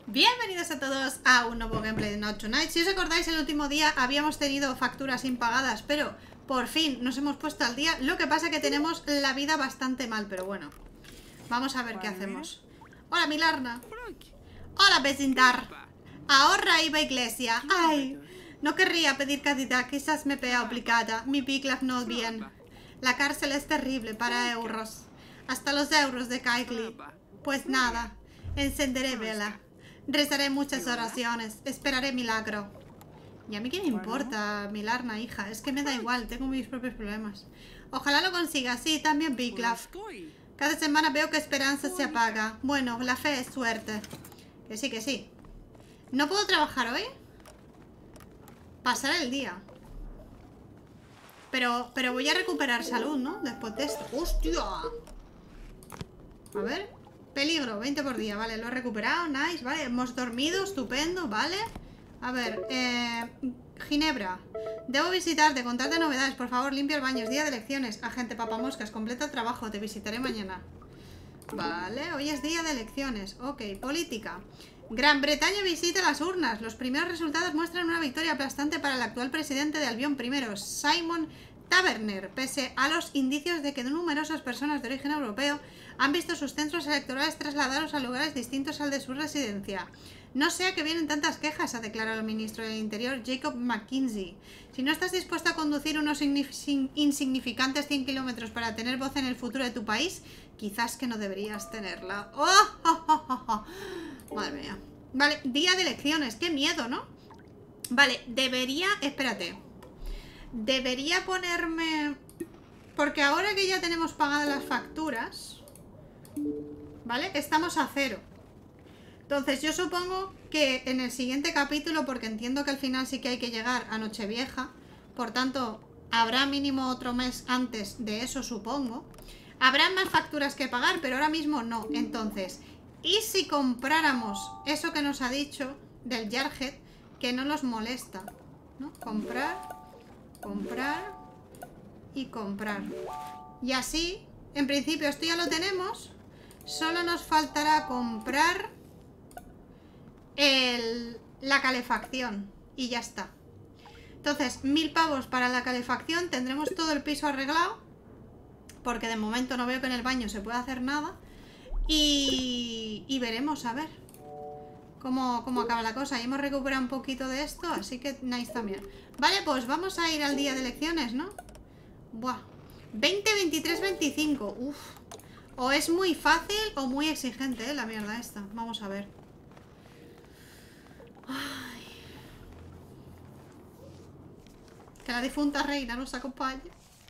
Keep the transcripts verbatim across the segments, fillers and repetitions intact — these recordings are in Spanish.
Bienvenidos a todos a un nuevo gameplay de Not Tonight. Si os acordáis, el último día habíamos tenido facturas impagadas, pero por fin nos hemos puesto al día. Lo que pasa es que tenemos la vida bastante mal, pero bueno, vamos a ver qué hacemos. Hola, Milarna. Hola, vecindad. Ahorra iba a iglesia. Ay, no querría pedir cantidad, quizás me pea obligada. Mi Biclaf no bien. La cárcel es terrible para euros. Hasta los euros de Kaikli. Pues nada, encenderé vela. Rezaré muchas oraciones. Esperaré milagro. Y a mí qué me importa, Milarna, hija. Es que me da igual, tengo mis propios problemas. Ojalá lo consiga, sí, también Biclaf. Cada semana veo que esperanza se apaga. Bueno, la fe es suerte. Que sí, que sí. ¿No puedo trabajar hoy? Pasar el día. Pero, pero voy a recuperar salud, ¿no? Después de esto. ¡Hostia! A ver. Peligro, veinte por día. Vale, lo he recuperado. Nice, vale. Hemos dormido, estupendo, vale. A ver, eh... Ginebra. Debo visitarte, contarte novedades. Por favor, limpia el baño. Es día de elecciones. Agente Papamoscas, completa el trabajo. Te visitaré mañana. Vale, hoy es día de elecciones. Ok, política. Gran Bretaña visita las urnas. Los primeros resultados muestran una victoria aplastante para el actual presidente de Albión primero, Simon Taverner, pese a los indicios de que numerosas personas de origen europeo han visto sus centros electorales trasladados a lugares distintos al de su residencia. No sé a qué vienen tantas quejas, ha declarado el ministro del Interior, Jacob McKinsey. Si no estás dispuesto a conducir unos insignificantes cien kilómetros para tener voz en el futuro de tu país, quizás que no deberías tenerla. ¡Oh! ¡Oh, oh, oh, oh! Madre mía. Vale, día de elecciones. Qué miedo, ¿no? Vale, debería... Espérate. Debería ponerme... Porque ahora que ya tenemos pagadas las facturas... ¿Vale? Estamos a cero. Entonces yo supongo que en el siguiente capítulo, porque entiendo que al final sí que hay que llegar a Nochevieja, por tanto, habrá mínimo otro mes antes de eso, supongo. Habrá más facturas que pagar, pero ahora mismo no. Entonces, ¿y si compráramos eso que nos ha dicho del Jarhead, que no nos molesta? ¿No? Comprar, comprar y comprar. Y así, en principio esto ya lo tenemos. Solo nos faltará comprar el, la calefacción. Y ya está. Entonces, mil pavos para la calefacción. Tendremos todo el piso arreglado. Porque de momento no veo que en el baño se pueda hacer nada. Y, y veremos, a ver cómo, cómo acaba la cosa. Y hemos recuperado un poquito de esto, así que nice también. Vale, pues vamos a ir al día de elecciones, ¿no? Buah. veinte, veintitrés, veinticinco. Uf. O es muy fácil o muy exigente, ¿eh? La mierda esta. Vamos a ver. Ay. Que la difunta reina nos acompañe.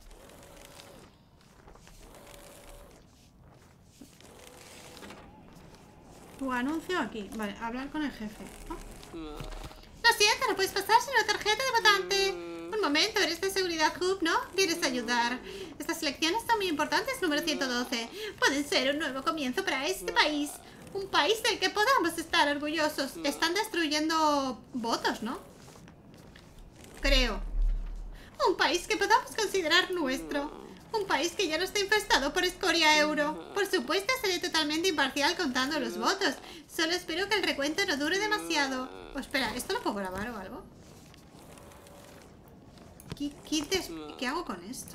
Tu anuncio aquí. Vale, hablar con el jefe. ¿Oh? Lo siento, no puedes pasar sin una tarjeta de votante. Un momento, eres de seguridad hub, ¿no? Vienes a ayudar. Estas elecciones son muy importantes, número ciento doce. Pueden ser un nuevo comienzo para este país. Un país del que podamos estar orgullosos. Están destruyendo votos, ¿no? Creo. Un país que podamos considerar nuestro. Un país que ya no está infestado por escoria euro. Por supuesto, seré totalmente imparcial contando los votos. Solo espero que el recuento no dure demasiado. Oh, espera, ¿esto lo puedo grabar o algo? ¿Qué, qué, des... ¿Qué hago con esto?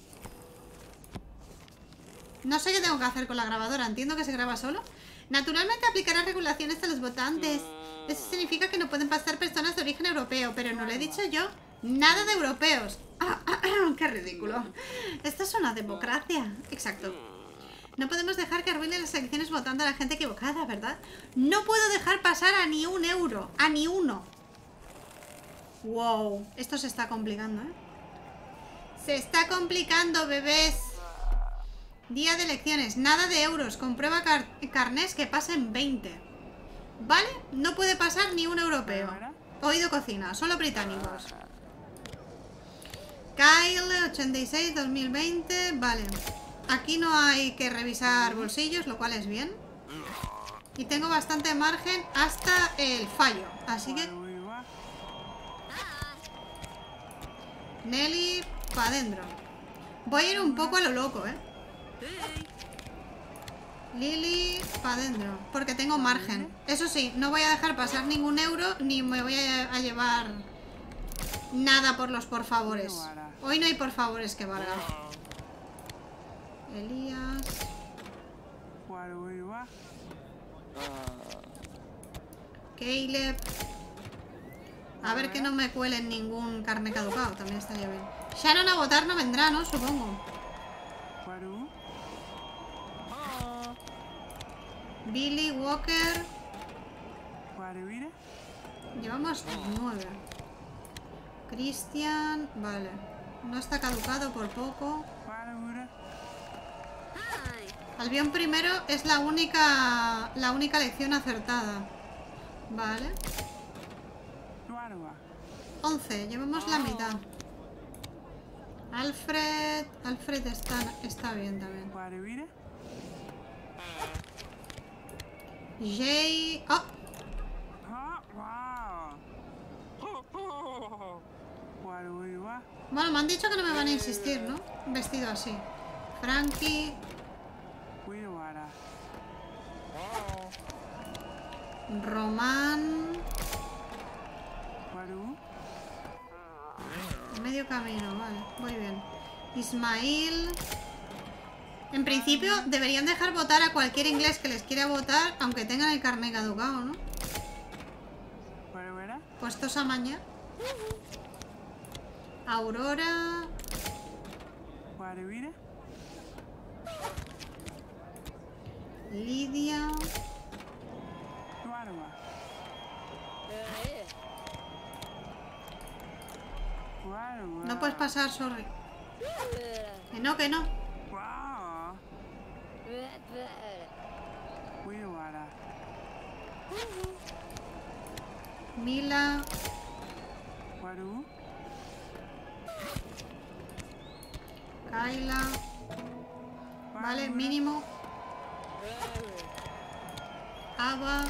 No sé qué tengo que hacer con la grabadora. Entiendo que se graba solo. Naturalmente aplicará regulaciones a los votantes. Eso significa que no pueden pasar personas de origen europeo. Pero no lo he dicho yo. Nada de europeos. Ah, ah, ah, ¡qué ridículo! Esto es una democracia. Exacto. No podemos dejar que arruinen las elecciones votando a la gente equivocada, ¿verdad? No puedo dejar pasar a ni un euro. A ni uno. Wow. Esto se está complicando, ¿eh? Se está complicando, bebés. Día de elecciones. Nada de euros. Comprueba car carnés que pasen veinte. ¿Vale? No puede pasar ni un europeo. Oído cocina. Solo británicos. Kyle, ochenta y seis, dos mil veinte. Vale. Aquí no hay que revisar bolsillos, lo cual es bien. Y tengo bastante margen hasta el fallo. Así que... Nelly, pa' adentro. Voy a ir un poco a lo loco, ¿eh? Lily, para adentro. Porque tengo margen. Eso sí, no voy a dejar pasar ningún euro, ni me voy a, a llevar nada por los por favores. Hoy no hay por favores que valga. Elías. Caleb. A ver que no me cuelen ningún carne caducado. También estaría bien. Sharon a votar no vendrá, ¿no? Supongo. Billy, Walker. Llevamos nueve. Christian. Vale. No está caducado por poco. Albion primero es la única la única lección acertada. Vale. once. Llevamos la mitad. Alfred. Alfred está, está bien también. Jay. ¡Oh! Bueno, me han dicho que no me van a insistir, ¿no? Vestido así. Frankie. Román. Medio camino, vale. Muy bien. Ismail. En principio deberían dejar votar a cualquier inglés que les quiera votar, aunque tengan el carnet caducado, ¿no? Puestos a mañana. Aurora. Lidia. No puedes pasar, sorry. Que no, que no. Mila. Kaila. Vale, mínimo. Ava.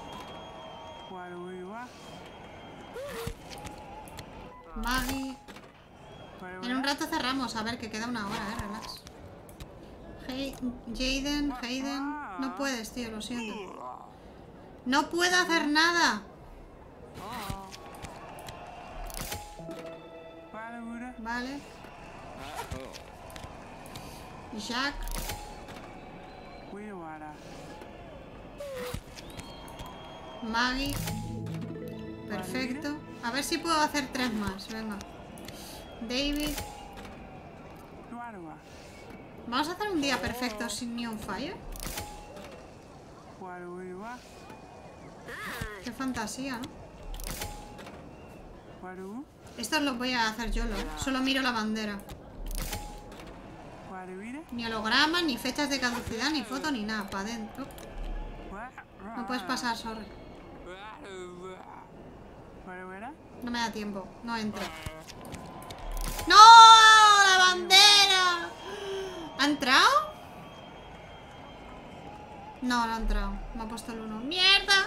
Maggie. En un rato cerramos, a ver, que queda una hora, eh, relax. Hey, Jaden, Hayden. No puedes, tío, lo siento. No puedo hacer nada. Vale. Jack. Maggie. Perfecto. A ver si puedo hacer tres más. Venga. David. Vamos a hacer un día perfecto sin ni un fallo. Qué fantasía, ¿no? Esto lo voy a hacer yo, lo, solo miro la bandera. Ni hologramas, ni fechas de caducidad, ni foto, ni nada. Para adentro. No puedes pasar, sorry. No me da tiempo, no entra. ¡No! ¡La bandera! ¿Ha entrado? No, no ha entrado. Me ha puesto el uno. ¡Mierda!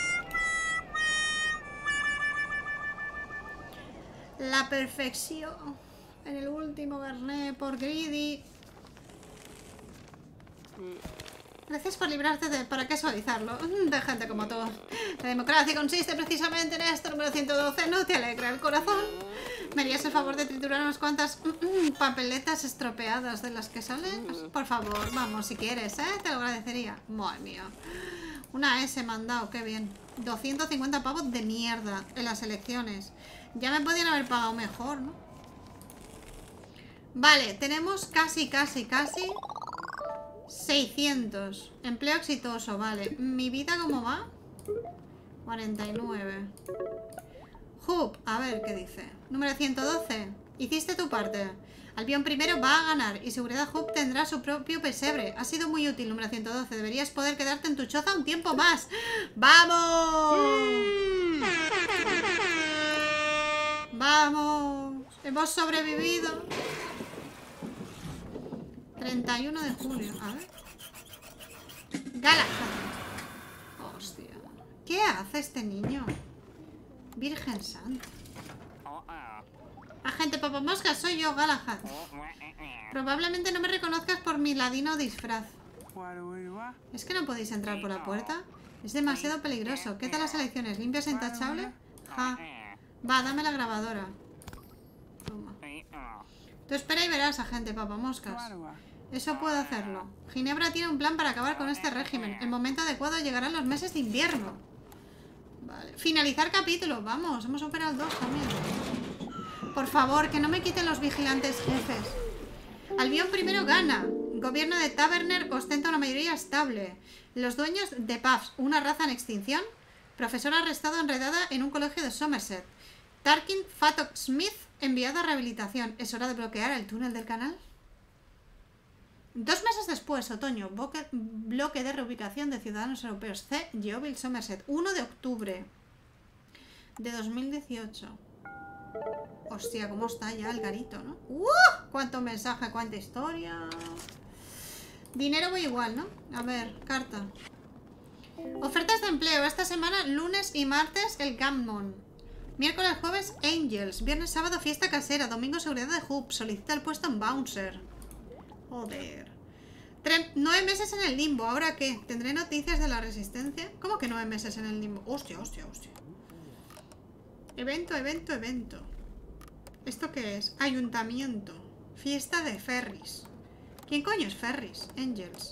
La perfección. En el último carnet por greedy. Gracias por librarte de... ¿Para qué suavizarlo? De gente como tú. La democracia consiste precisamente en esto. Número ciento doce. ¿No te alegra el corazón? ¿Me harías el favor de triturar unas cuantas papeletas estropeadas de las que salen? Por favor, vamos, si quieres, ¿eh? Te lo agradecería. Madre mía. Una S me han dado, qué bien. doscientos cincuenta pavos de mierda en las elecciones. Ya me podían haber pagado mejor, ¿no? Vale, tenemos casi, casi, casi seiscientos. Empleo exitoso, vale. ¿Mi vida cómo va? cuarenta y nueve. Hub, a ver qué dice. Número ciento doce. Hiciste tu parte. Albion primero va a ganar y Seguridad Hub tendrá su propio pesebre. Ha sido muy útil, número ciento doce. Deberías poder quedarte en tu choza un tiempo más. ¡Vamos! Sí. ¡Vamos! Hemos sobrevivido. treinta y uno de julio. A ver. Galahad. Hostia. ¿Qué hace este niño? Virgen Santa. Agente Papamosca, soy yo, Galahad. Probablemente no me reconozcas por mi ladino disfraz. Es que no podéis entrar por la puerta. Es demasiado peligroso. ¿Qué tal las elecciones? ¿Limpias e intachable? Ja. Va, dame la grabadora. Toma. Tú espera y verás, agente papamoscas. Eso puedo hacerlo. Ginebra tiene un plan para acabar con este régimen. El momento adecuado llegará en los meses de invierno. Vale. Finalizar capítulo. Vamos, hemos superado el dos también. Por favor, que no me quiten los vigilantes jefes. Albion primero gana. Gobierno de Taverner ostenta una mayoría estable. Los dueños de Puffs, una raza en extinción. Profesor arrestado enredada en un colegio de Somerset. Tarkin Fatok Smith enviado a rehabilitación. ¿Es hora de bloquear el túnel del canal? Dos meses después, otoño, bloque, bloque de reubicación de ciudadanos europeos. C. Yeovil, Somerset. uno de octubre de dos mil dieciocho. Hostia, cómo está ya el garito, ¿no? ¡Uh! Cuánto mensaje, cuánta historia. Dinero voy igual, ¿no? A ver, carta. Ofertas de empleo. Esta semana, lunes y martes, el Gammon. Miércoles, jueves, Angels. Viernes, sábado, fiesta casera. Domingo, seguridad de Hub. Solicita el puesto en Bouncer. Joder. Tre nueve meses en el limbo. ¿Ahora qué? ¿Tendré noticias de la resistencia? ¿Cómo que nueve meses en el limbo? Hostia, hostia, hostia. Evento, evento, evento. ¿Esto qué es? Ayuntamiento. Fiesta de Ferris. ¿Quién coño es Ferris? Angels.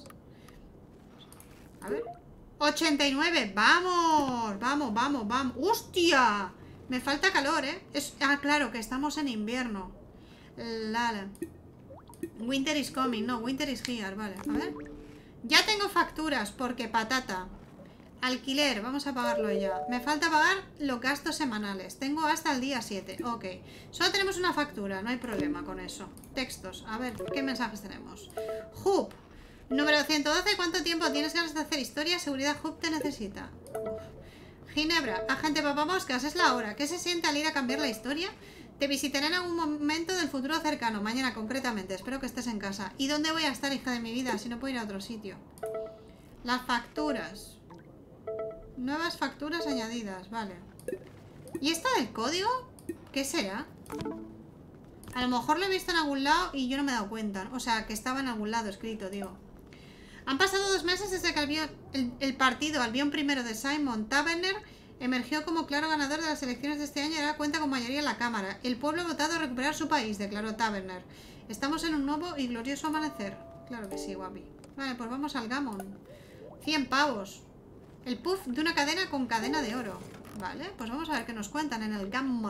A ver. ochenta y nueve. ¡Vamos! Vamos, vamos, vamos. ¡Hostia! Me falta calor, ¿eh? Es... Ah, claro, que estamos en invierno. Lala. Winter is coming. No, winter is here. Vale, a ver. Ya tengo facturas porque patata. Alquiler, vamos a pagarlo ya. Me falta pagar los gastos semanales. Tengo hasta el día siete. Ok. Solo tenemos una factura, no hay problema con eso. Textos, a ver, ¿qué mensajes tenemos? Hub. Número ciento doce, ¿cuánto tiempo tienes ganas de hacer historia? Seguridad Hub te necesita. Uf. Ginebra, agente papamoscas, es la hora. ¿Qué se siente al ir a cambiar la historia? Te visitaré en algún momento del futuro cercano. Mañana concretamente, espero que estés en casa. ¿Y dónde voy a estar, hija de mi vida, si no puedo ir a otro sitio? Las facturas. Nuevas facturas añadidas, vale. ¿Y esta del código? ¿Qué será? A lo mejor lo he visto en algún lado y yo no me he dado cuenta. O sea, que estaba en algún lado escrito, digo. Han pasado dos meses desde que Albion, el, el partido Albion primero de Simon Taverner emergió como claro ganador de las elecciones de este año y ahora cuenta con mayoría en la Cámara. El pueblo ha votado a recuperar su país, declaró Taverner. Estamos en un nuevo y glorioso amanecer. Claro que sí, guapi. Vale, pues vamos al Gammon. cien pavos. El puff de una cadena con cadena de oro. Vale, pues vamos a ver qué nos cuentan en el Gammon.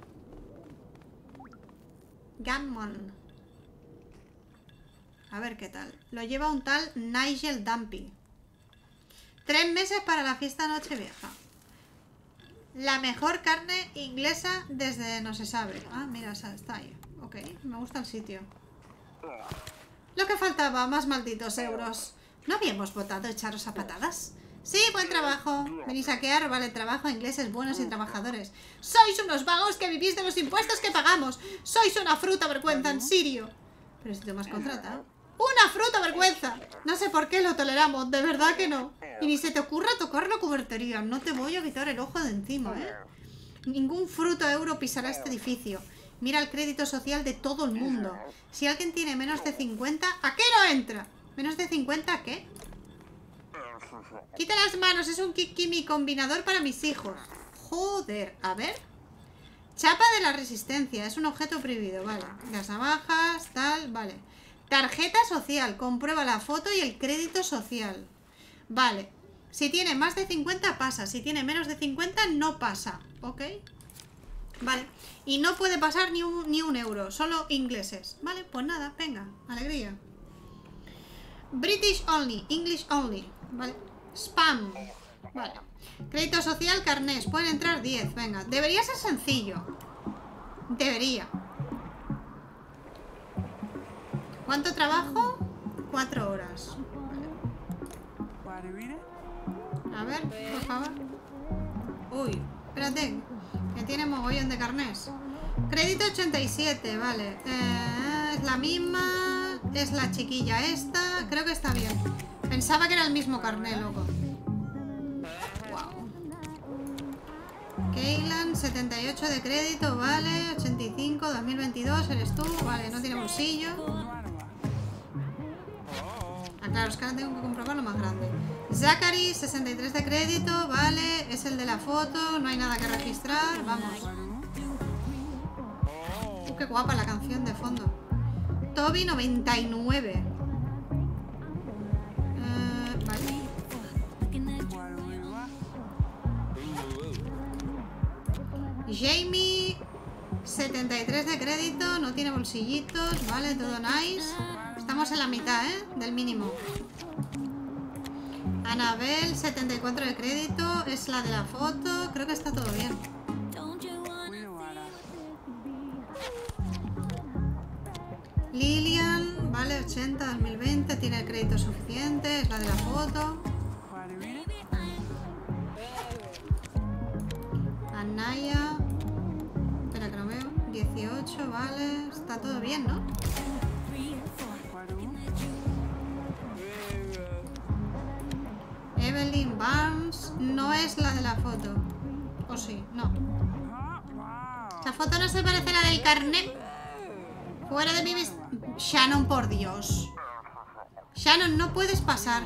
Gammon. A ver qué tal. Lo lleva un tal Nigel Dumpy. Tres meses para la fiesta Nochevieja. La mejor carne inglesa desde no se sabe. Ah, mira, está ahí. Ok, me gusta el sitio. Lo que faltaba, más malditos euros. ¿No habíamos votado echaros a patadas? Sí, buen trabajo. Venís a saquear, vale, trabajo, ingleses buenos y trabajadores. Sois unos vagos que vivís de los impuestos que pagamos. Sois una fruta vergüenza en Sirio. Pero si tú me has contratado. ¡Una fruta vergüenza! No sé por qué lo toleramos, de verdad que no. Y ni se te ocurra tocar la cubertería. No te voy a quitar el ojo de encima, ¿eh? Ningún fruto euro pisará este edificio. Mira el crédito social de todo el mundo. Si alguien tiene menos de cincuenta, ¿a qué no entra? ¿Menos de cincuenta a qué? Quita las manos, es un Kikimi combinador para mis hijos. Joder, a ver. Chapa de la resistencia, es un objeto prohibido, vale. Las navajas, tal, vale. Tarjeta social, comprueba la foto y el crédito social. Vale. Si tiene más de cincuenta pasa, si tiene menos de cincuenta no pasa. Ok. Vale. Y no puede pasar ni un, ni un euro, solo ingleses. Vale, pues nada, venga, alegría. British only, English only. Vale. Spam. Vale. Crédito social, carnés. Pueden entrar diez. Venga. Debería ser sencillo. Debería. ¿Cuánto trabajo? Cuatro horas. Vale. A ver, por favor. Uy, espérate. Que tiene mogollón de carnés. Crédito ochenta y siete, vale. Eh, es la misma. Es la chiquilla esta. Creo que está bien. Pensaba que era el mismo carné, loco. Wow. Keylan, setenta y ocho de crédito, vale. ochenta y cinco, dos mil veintidós, eres tú. Vale, no tiene bolsillo. Claro, es que ahora tengo que comprobar lo más grande. Zachary, sesenta y tres de crédito, vale. Es el de la foto, no hay nada que registrar. Vamos. Uh, qué guapa la canción de fondo. Toby, noventa y nueve. Uh, vale. Jamie, setenta y tres de crédito, no tiene bolsillitos, vale, todo nice. Estamos en la mitad, ¿eh? Del mínimo. Anabel, setenta y cuatro de crédito, es la de la foto, creo que está todo bien. Lilian, vale, ochenta, dos mil veinte, tiene el crédito suficiente, es la de la foto. Anaya, espera que no veo, dieciocho, vale, está todo bien, ¿no? Evelyn Barnes, no es la de la foto. ¿O sí? No. La foto no se parece a la del carnet. Fuera de mi vista. Shannon, por Dios. Shannon, no puedes pasar.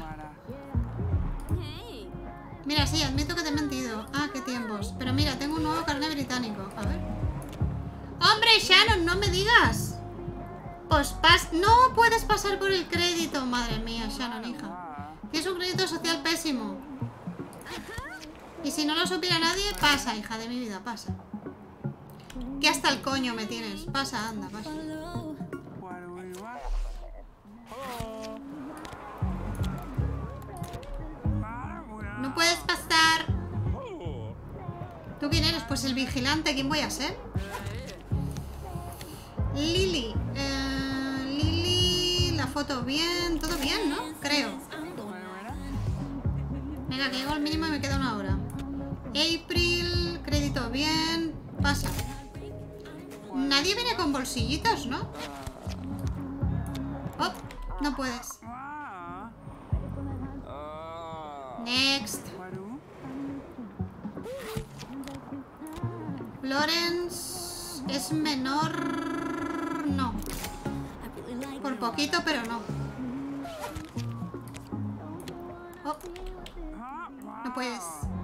Mira, sí, admito que te he mentido. Ah, qué tiempos. Pero mira, tengo un nuevo carnet británico. A ver. ¡Hombre, Shannon, no me digas! Pues pas... No puedes pasar por el crédito. Madre mía, Shannon, hija. Tienes un crédito social pésimo. Y si no lo supiera nadie, pasa, hija de mi vida, pasa. Que hasta el coño me tienes. Pasa, anda, pasa. No puedes pasar. ¿Tú quién eres? Pues el vigilante. ¿Quién voy a ser? Lily. Eh, Lily, la foto bien. Todo bien, ¿no? Creo. Venga, que llego al mínimo y me queda una hora. April, crédito bien. Pasa. Nadie viene con bolsillitos, ¿no? Oh, no puedes. Next. Florence es menor. No. Por poquito, pero no. Oh. No puedes.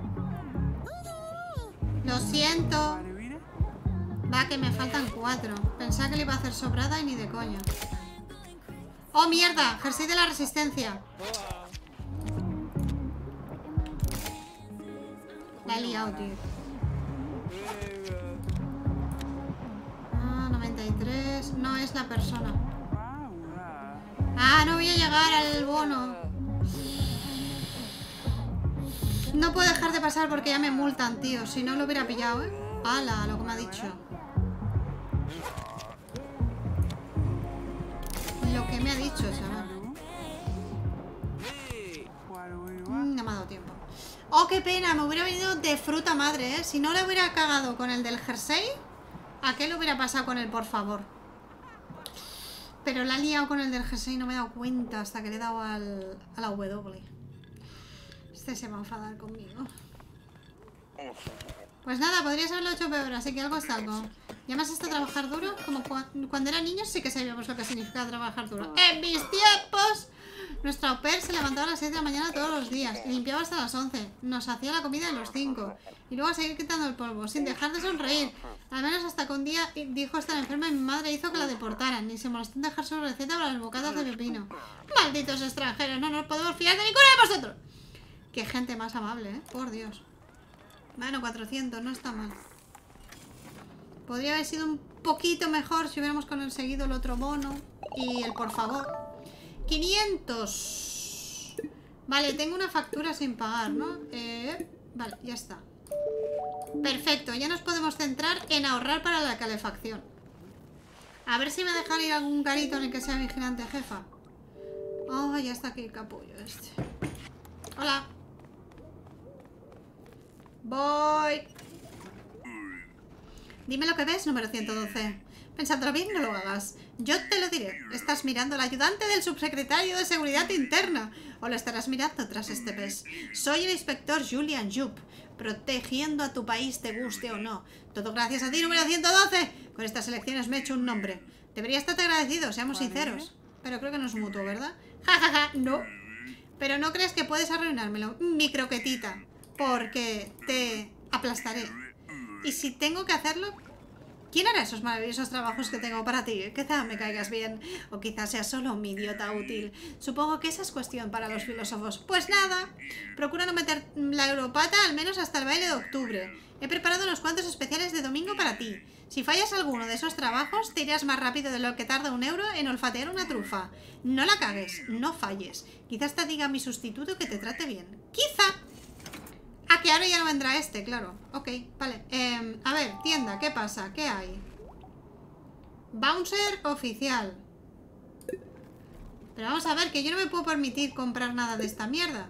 Lo siento. Va, que me faltan cuatro. Pensaba que le iba a hacer sobrada y ni de coña. ¡Oh, mierda! Jersey de la Resistencia. La he liado, tío. Ah, noventa y tres. No es la persona. Ah, no voy a llegar al bono. No puedo dejar de pasar porque ya me multan, tío. Si no lo hubiera pillado, ¿eh? ¡Hala! Lo que me ha dicho. Lo que me ha dicho, chaval. Mm, no me ha dado tiempo. ¡Oh, qué pena! Me hubiera venido de fruta madre, ¿eh? Si no le hubiera cagado con el del jersey, ¿a qué le hubiera pasado con el por favor? Pero la he liado con el del jersey y no me he dado cuenta hasta que le he dado al, a la W. Este se va a enfadar conmigo. Pues nada, podrías haberlo hecho peor, así que algo es algo. ¿Llamas esto a trabajar duro? Como cu cuando era niños sí que sabíamos lo que significa trabajar duro. ¡En mis tiempos! Nuestra au pair se levantaba a las seis de la mañana todos los días y limpiaba hasta las once. Nos hacía la comida a los cinco. Y luego a seguir quitando el polvo, sin dejar de sonreír. Al menos hasta que un día dijo estar enferma y mi madre hizo que la deportaran. Ni se molestó en dejar su receta para los bocados de pepino. ¡Malditos extranjeros! No nos podemos fiar de ninguno de vosotros. ¡Qué gente más amable, eh! Por Dios. Bueno, cuatrocientos, no está mal. Podría haber sido un poquito mejor si hubiéramos conseguido el otro bono. Y el por favor. quinientos. Vale, tengo una factura sin pagar, ¿no? Eh, vale, ya está. Perfecto, ya nos podemos centrar en ahorrar para la calefacción. A ver si me dejan ir a algún garito en el que sea vigilante jefa. Oh, ya está aquí el capullo este. Hola. Voy. Dime lo que ves, número ciento doce. Pensándolo bien, no lo hagas. Yo te lo diré. Estás mirando al ayudante del subsecretario de Seguridad Interna. O lo estarás mirando tras este pez. Soy el inspector Julian Jupp, protegiendo a tu país, te guste o no. Todo gracias a ti, número ciento doce. Con estas elecciones me he hecho un nombre. Debería estarte agradecido, seamos sinceros. Pero creo que no es mutuo, ¿verdad? Ja, ja, ja, no. Pero no crees que puedes arruinármelo, mi croquetita, porque te aplastaré. Y si tengo que hacerlo, ¿quién hará esos maravillosos trabajos que tengo para ti? Quizá me caigas bien, o quizás seas solo mi idiota útil. Supongo que esa es cuestión para los filósofos. Pues nada, procura no meter la europata al menos hasta el baile de octubre. He preparado unos cuantos especiales de domingo para ti. Si fallas alguno de esos trabajos, te irás más rápido de lo que tarda un euro en olfatear una trufa. No la cagues, no falles. Quizás te diga mi sustituto que te trate bien. ¡Quizá! Ah, que ahora ya no vendrá este, claro. Ok, vale. Eh, a ver, tienda, ¿qué pasa? ¿Qué hay? Bouncer oficial. Pero vamos a ver, que yo no me puedo permitir comprar nada de esta mierda.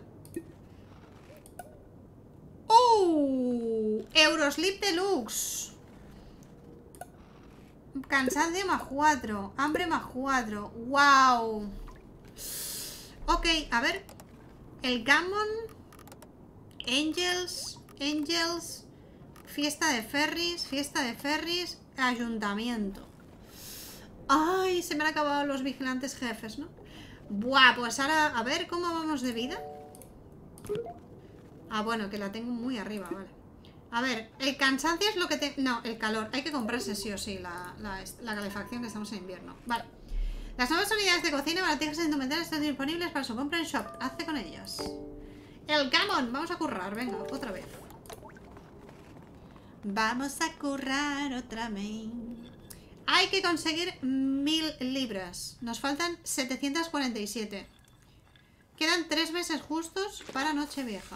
¡Uh! Euroslip Deluxe. Cansancio más cuatro. Hambre más cuatro. ¡Wow! Ok, a ver. El Gammon. Angels. Angels. Fiesta de ferries. Fiesta de ferries. Ayuntamiento. Ay, se me han acabado los vigilantes jefes, ¿no? Buah, pues ahora, a ver, ¿cómo vamos de vida? Ah, bueno, que la tengo muy arriba, vale. A ver, el cansancio es lo que te... No, el calor. Hay que comprarse sí o sí la, la, la calefacción, que estamos en invierno. Vale. Las nuevas unidades de cocina, baratijas e indumentarias están disponibles para su compra en shop. Hazte con ellas. El Gammon. Vamos a currar, venga, otra vez. Vamos a currar otra vez. Hay que conseguir mil libras. Nos faltan setecientas cuarenta y siete. Quedan tres meses justos para Nochevieja.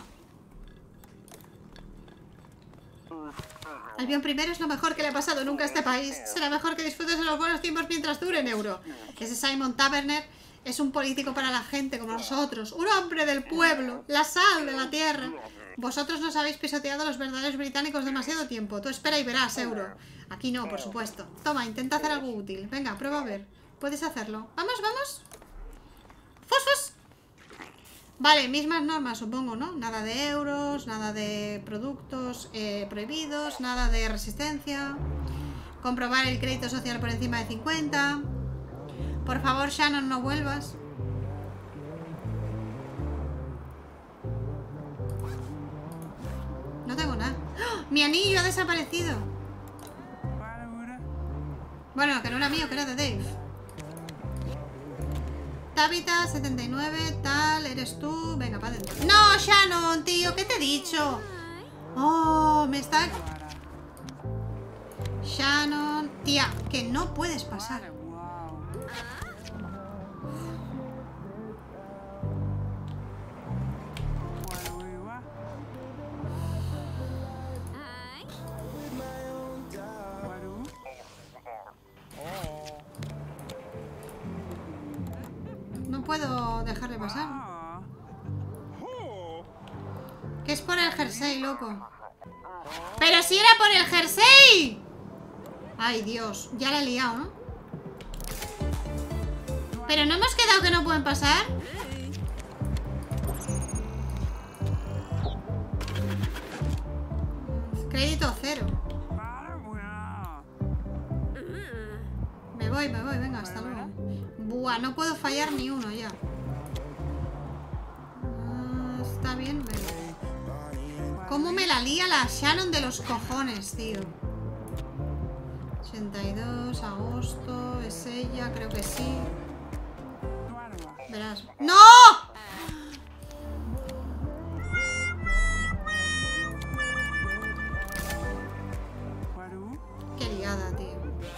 Albion primero es lo mejor que le ha pasado nunca a este país. Será mejor que disfrutes de los buenos tiempos mientras duren, Euro. Ese Simon Taverner es un político para la gente como nosotros. Un hombre del pueblo. La sal de la tierra. Vosotros nos habéis pisoteado a los verdaderos británicos demasiado tiempo. Tú espera y verás, Euro. Aquí no, por supuesto. Toma, intenta hacer algo útil. Venga, prueba a ver. Puedes hacerlo. Vamos, vamos. ¡Fos, fos! Vale, mismas normas, supongo, ¿no? Nada de euros, nada de productos eh, prohibidos, nada de resistencia. Comprobar el crédito social por encima de cincuenta. Por favor, Shannon, no vuelvas. No tengo nada. ¡Oh! Mi anillo ha desaparecido. Bueno, que no era mío, que era de Dave. Tabitha, setenta y nueve, tal, eres tú. Venga, para adentro. ¡No, Shannon, tío! ¿Qué te he dicho? Oh, me está... Shannon... Tía, que no puedes pasar. No puedo dejarle pasar. Que es por el jersey, loco. ¡Pero si era por el jersey! Ay, Dios, ya la he liado, ¿no? ¿Pero no hemos quedado que no pueden pasar? Crédito cero. Me voy, me voy, venga, hasta luego. Buah, no puedo fallar ni uno ya. Ah, está bien, me voy. ¿Cómo me la lía la Shannon de los cojones, tío? ochenta y dos, agosto, es ella, creo que sí. Verás. ¡No! Qué liada, tío.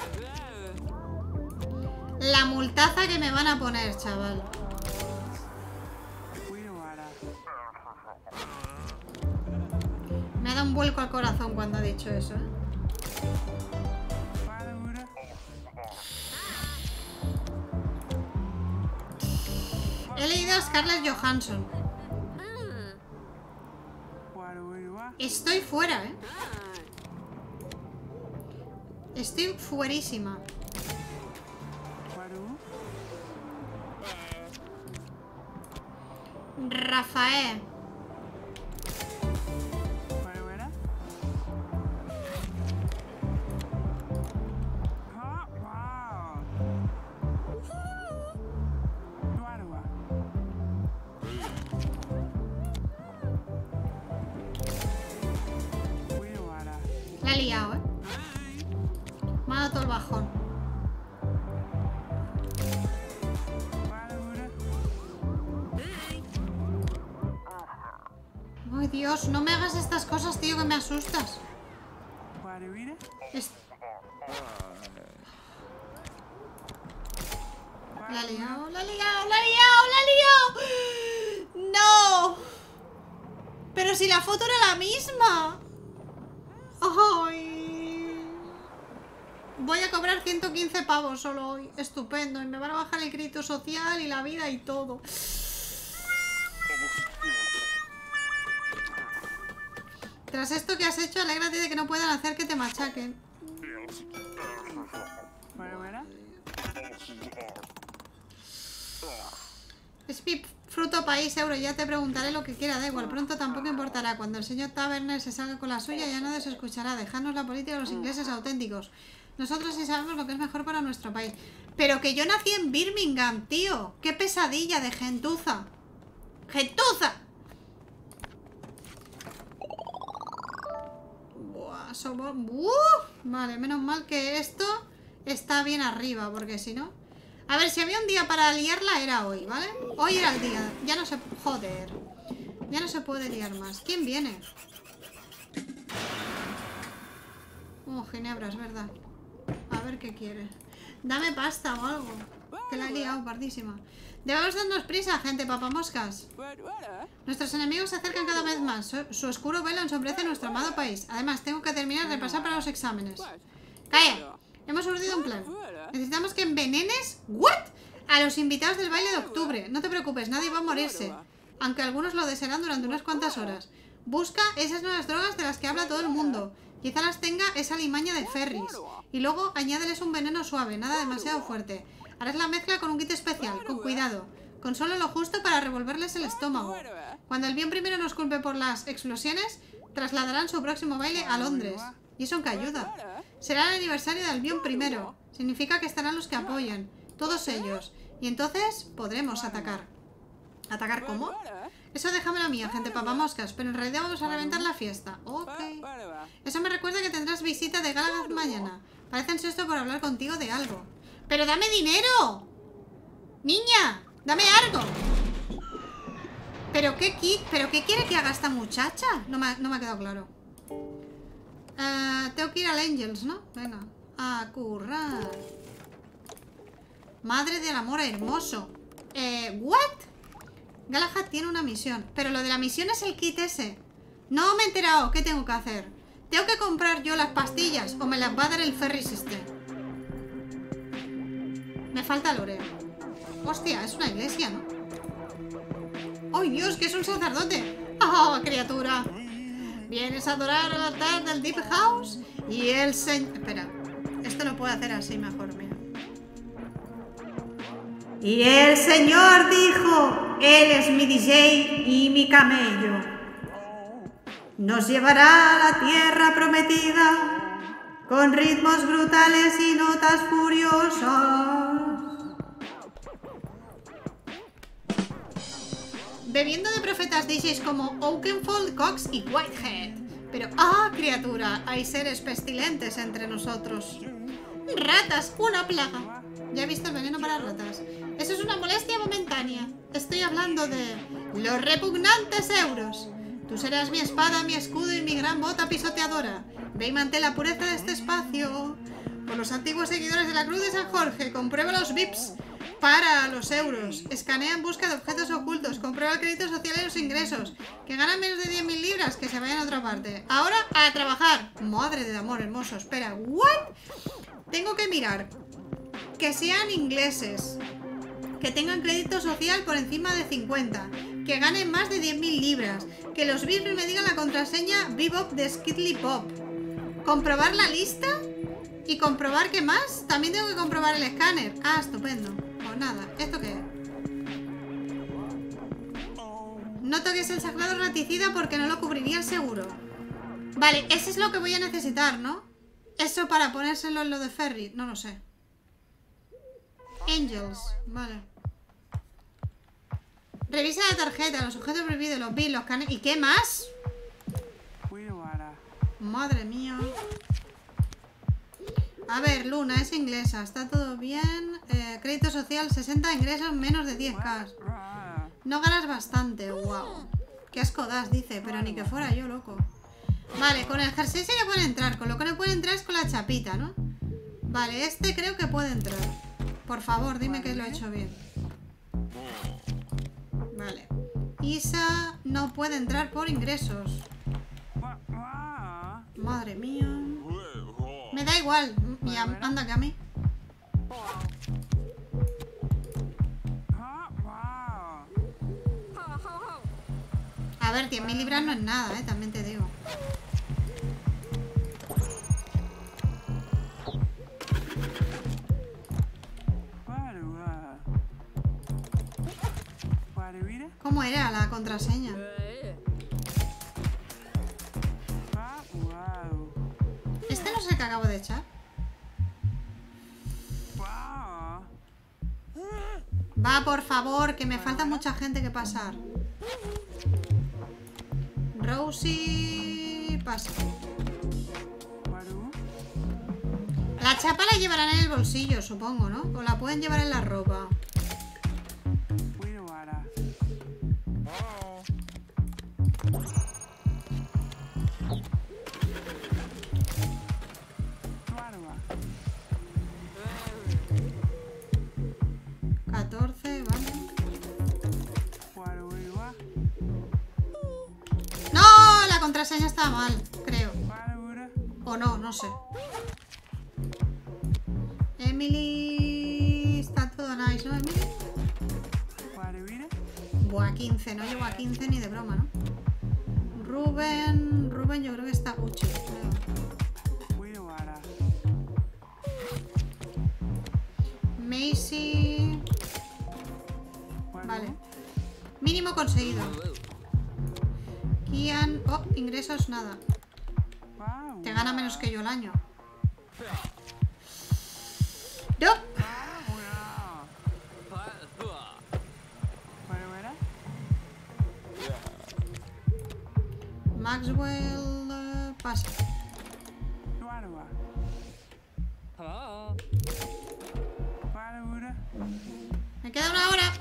La multaza que me van a poner, chaval. Me ha dado un vuelco al corazón cuando ha dicho eso, ¿eh? He leído a Scarlett Johansson. Estoy fuera, ¿eh? Estoy fuerísima. Rafael. La he liado, ¿eh? Me ha dado todo el bajón. Ay, Dios, no me hagas estas cosas, tío, que me asustas. Es... La he liado, la he liado, la he liado, la he liado. ¡No! Pero si la foto era la misma. ¡Ay! Voy a cobrar ciento quince pavos solo hoy. Estupendo. Y me van a bajar el crédito social y la vida y todo. Tras esto que has hecho, alégrate de que no puedan hacer que te machaquen. Es mi fruto, país, euro. Ya te preguntaré lo que quiera, da igual. Pronto tampoco importará. Cuando el señor Taverner se salga con la suya, ya nadie se escuchará. Dejadnos la política de los ingleses auténticos. Nosotros sí sabemos lo que es mejor para nuestro país. Pero que yo nací en Birmingham, tío. Qué pesadilla de gentuza. ¡Gentuza! Buah, somos... ¡Uh! Vale, menos mal que esto está bien arriba, porque si no... A ver, si había un día para liarla era hoy, ¿vale? Hoy era el día. Ya no se... Joder. Ya no se puede liar más. ¿Quién viene? Oh, Ginebra, es verdad. A ver qué quiere. Dame pasta o algo. Que la he liado, pardísima. Debemos darnos prisa, gente papamoscas. Nuestros enemigos se acercan cada vez más. Su, su oscuro velo ensombrece nuestro amado país. Además, tengo que terminar de pasar para los exámenes. ¡Calla! Hemos urdido un plan. Necesitamos que envenenes... ¿What? A los invitados del baile de octubre. No te preocupes, nadie va a morirse. Aunque algunos lo desearán durante unas cuantas horas. Busca esas nuevas drogas de las que habla todo el mundo. Quizá las tenga esa limaña de Ferris. Y luego añádeles un veneno suave, nada demasiado fuerte. Harás la mezcla con un kit especial, con cuidado. Con solo lo justo para revolverles el estómago. Cuando el bien primero nos culpe por las explosiones, trasladarán su próximo baile a Londres. ¿Y eso en qué ayuda? Será el aniversario del bien primero. Significa que estarán los que apoyan. Todos ellos. Y entonces podremos atacar. ¿Atacar cómo? Eso déjamelo a mí, gente papamoscas. Pero en realidad vamos a reventar la fiesta. Ok. Eso me recuerda que tendrás visita de Galahad mañana. Parecen esto por hablar contigo de algo. ¡Pero dame dinero! ¡Niña! ¡Dame algo! ¿Pero qué, ¿Pero qué quiere que haga esta muchacha? No me, no me ha quedado claro. Uh, tengo que ir al Angels, ¿no? Venga. A currar. Madre del amor hermoso. Eh, ¿what? Galahad tiene una misión. Pero lo de la misión es el kit ese. No me he enterado. ¿Qué tengo que hacer? ¿Tengo que comprar yo las pastillas o me las va a dar el Ferris este? Me falta Loreo. Hostia, es una iglesia, ¿no? ¡Oh, Dios, que es un sacerdote! ¡Oh, criatura! Vienes a adorar al altar del Deep House y el señor... Espera, esto lo puedo hacer así mejor, mira. Y el señor dijo, él es mi D J y mi camello. Nos llevará a la tierra prometida con ritmos brutales y notas furiosas. Bebiendo de profetas D Js como Oakenfold, Cox y Whitehead. Pero, ¡ah, criatura! Hay seres pestilentes entre nosotros. ¡Ratas! ¡Una plaga! Ya he visto el veneno para ratas. Eso es una molestia momentánea. Estoy hablando de los repugnantes euros. Tú serás mi espada, mi escudo y mi gran bota pisoteadora. Ve y mantén la pureza de este espacio. Por los antiguos seguidores de la Cruz de San Jorge, comprueba los V I Ps. Para los euros. Escanea en busca de objetos ocultos. Comprueba el crédito social y los ingresos. Que ganan menos de diez mil libras. Que se vayan a otra parte. Ahora a trabajar. Madre del amor hermoso. Espera. ¿What? Tengo que mirar. Que sean ingleses. Que tengan crédito social por encima de cincuenta. Que ganen más de diez mil libras. Que los V I Ps me digan la contraseña Bebop de Skidly Pop. Comprobar la lista. Y comprobar qué más. También tengo que comprobar el escáner. Ah, estupendo. Pues nada, ¿esto qué es? No toques el sagrado raticida porque no lo cubriría el seguro. Vale, ese es lo que voy a necesitar, ¿no? Eso para ponérselo en lo de Ferry. No lo sé. Angels, vale. Revisa la tarjeta, los objetos prohibidos, los bills, los canes... ¿Y qué más? Madre mía. A ver, Luna, es inglesa. Está todo bien. Eh, crédito social, sesenta ingresos, menos de diez K. No ganas bastante, wow. Qué asco das, dice, pero ni que fuera yo, loco. Vale, con el jersey sí que puede entrar. Con lo que no puede entrar es con la chapita, ¿no? Vale, este creo que puede entrar. Por favor, dime que lo he hecho bien. Vale. Isa no puede entrar por ingresos. Madre mía. Me da igual. Ya, anda que a mí. A ver, diez mil libras no es nada, eh, también te digo. ¿Cómo era la contraseña? Este no es el que acabo de echar. Va, por favor, que me falta mucha gente que pasar. Rosie pasa. La chapa la llevarán en el bolsillo, supongo, ¿no? O la pueden llevar en la ropa. catorce, vale. ¡No! La contraseña está mal, creo. O no, no sé. Emily... Está todo nice, ¿no, Emily? Buah, quince. No llego a quince ni de broma, ¿no? Rubén... Rubén yo creo que está Uchi, creo. Macy... Vale. Mínimo conseguido. Kian... Oh, ingresos nada. Te gana menos que yo el año. ¡No! Maxwell... Uh, pasa. Me queda una hora.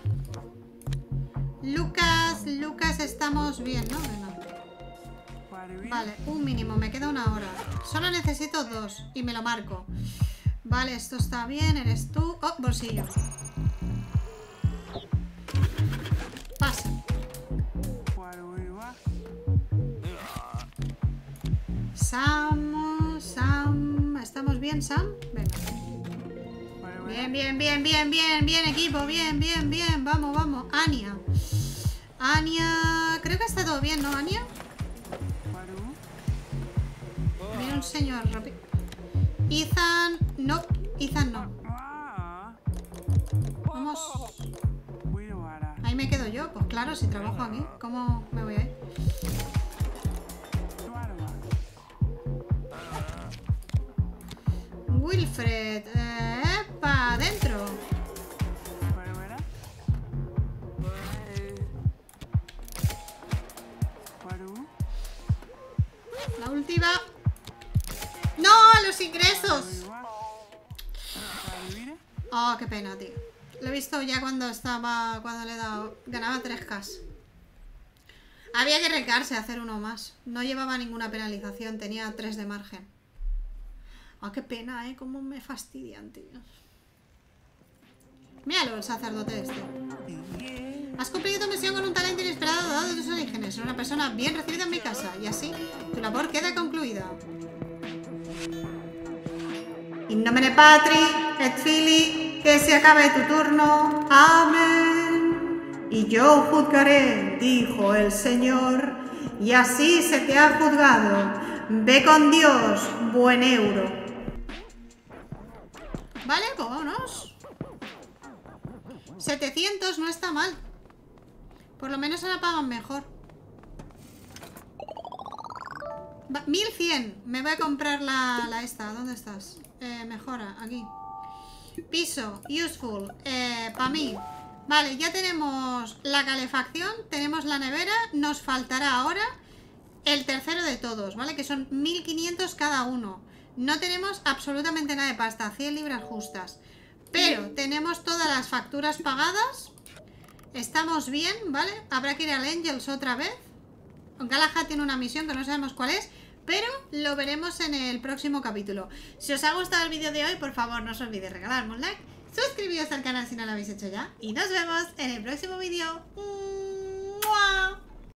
Lucas, Lucas, estamos bien, ¿no? Venga. Vale, un mínimo, me queda una hora. Solo necesito dos y me lo marco. Vale, esto está bien, eres tú. Oh, bolsillo. Pasa. Sam, Sam. ¿Estamos bien, Sam? Venga. Bien, bien, bien, bien, bien, bien, equipo. Bien, bien, bien. Vamos, vamos. Anya. Anya. Creo que está todo bien, ¿no, Anya? Viene un señor. Ethan. No, Ethan no. Vamos. Ahí me quedo yo. Pues claro, si trabajo aquí. ¿Cómo me voy a ir? Wilfred. Eh, ¡Epa! ¡Dentro! La última. ¡No! ¡Los ingresos! Oh, qué pena, tío. Lo he visto ya cuando estaba... Cuando le he dado... Ganaba tres K. Había que recarse a hacer uno más. No llevaba ninguna penalización. Tenía tres de margen. Ah, oh, qué pena, ¿eh? Cómo me fastidian, tío. Míralo, el sacerdote este. Has cumplido tu misión con un talento inesperado dado tus orígenes. Eres una persona bien recibida en mi casa. Y así, tu labor queda concluida. In nomine Patri et Filii, que se acabe tu turno. Amén. Y yo juzgaré, dijo el Señor, y así se te ha juzgado. Ve con Dios, buen euro. Vale, pues vámonos. setecientos no está mal. Por lo menos se la pagan mejor. Va, mil cien. Me voy a comprar la, la esta. ¿Dónde estás? Eh, mejora, aquí. Piso, useful. Eh, para mí. Vale, ya tenemos la calefacción. Tenemos la nevera. Nos faltará ahora el tercero de todos, ¿vale? Que son mil quinientos cada uno. No tenemos absolutamente nada de pasta, cien libras justas. Pero tenemos todas las facturas pagadas. Estamos bien, ¿vale? Habrá que ir al Angels otra vez. Galahad tiene una misión que no sabemos cuál es, pero lo veremos en el próximo capítulo. Si os ha gustado el vídeo de hoy, por favor no os olvidéis regalarme un like, suscribiros al canal si no lo habéis hecho ya, y nos vemos en el próximo vídeo.